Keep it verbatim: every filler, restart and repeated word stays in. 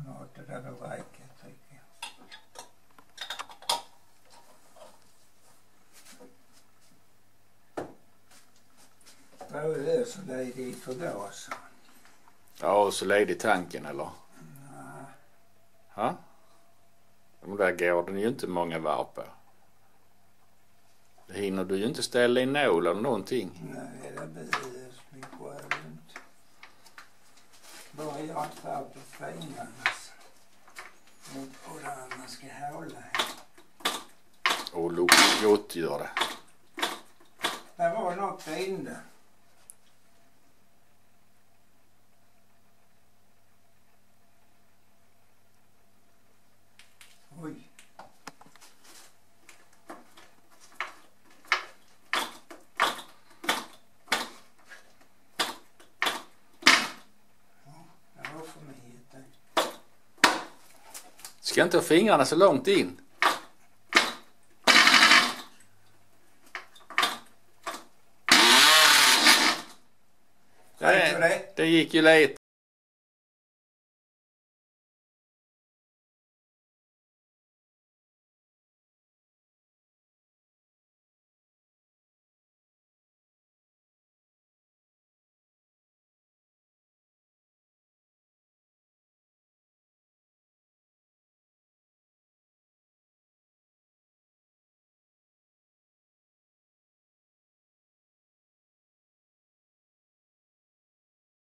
Ja, det där var räcker, tycker jag. Vad är det så det är i förgasen? Ja, och så led i tanken, eller? Nej. Ja? Men där går den ju inte många varv på. Det hinner du ju inte ställa in nål eller någonting. Nej, det behövs mycket inte. Bara göra ett färg på fingrarna. Och, och där man ska hålla. Och luktar gott gör det. Det var något inne. Oj. Ska inte ha fingrarna så långt in. Det, det gick ju lite.